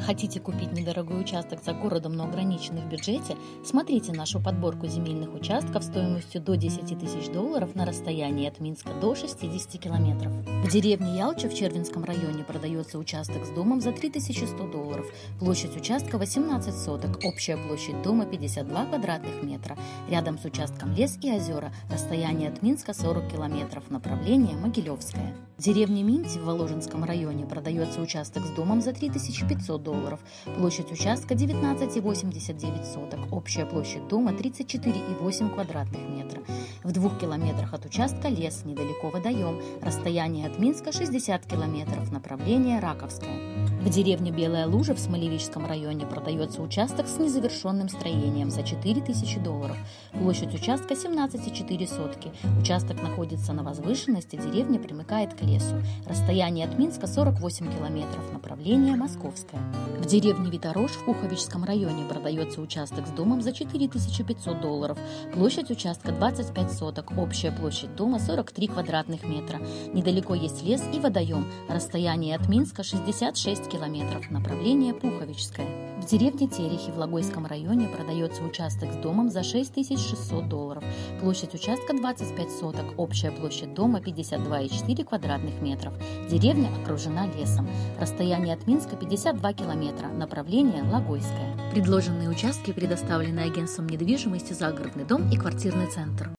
Хотите купить недорогой участок за городом, но ограничены в бюджете? Смотрите нашу подборку земельных участков стоимостью до $10 тысяч на расстоянии от Минска до 60 километров. В деревне Ялча в Червинском районе продается участок с домом за $3100. Площадь участка 18 соток, общая площадь дома 52 квадратных метра. Рядом с участком лес и озера, расстояние от Минска 40 километров, направление Могилевское. В деревне Минти в Воложенском районе продается участок с домом за $3500. Площадь участка 19,89 соток, общая площадь дома 34,8 квадратных метра. В 2 километрах от участка лес, недалеко водоем, расстояние от Минска 60 километров, направление Раковское. В деревне Белая Лужа в Смолевичском районе продается участок с незавершенным строением за $4000. Площадь участка 17,4 сотки. Участок находится на возвышенности, деревня примыкает к лесу. Расстояние от Минска 48 километров, направление Московское. В деревне Виторож в Пуховичском районе продается участок с домом за $4500. Площадь участка 25 соток, общая площадь дома 43 квадратных метра. Недалеко есть лес и водоем. Расстояние от Минска 66 километров, направление Пуховичское. В деревне Терехи в Логойском районе продается участок с домом за $6600. Площадь участка 25 соток, общая площадь дома 52,4 квадратных метров. Деревня окружена лесом. Расстояние от Минска 52 километра, направление Логойское. Предложенные участки предоставлены агентством недвижимости «Загородный дом» и «Квартирный центр».